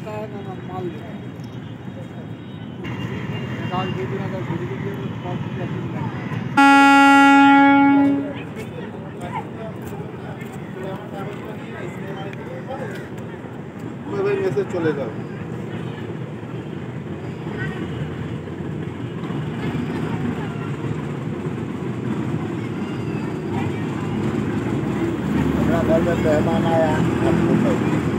आता है ना माल लेता है। दाल दे देना तो दे दीजिए भाई मैसेज चलेगा। घर में मेहमान आया आपको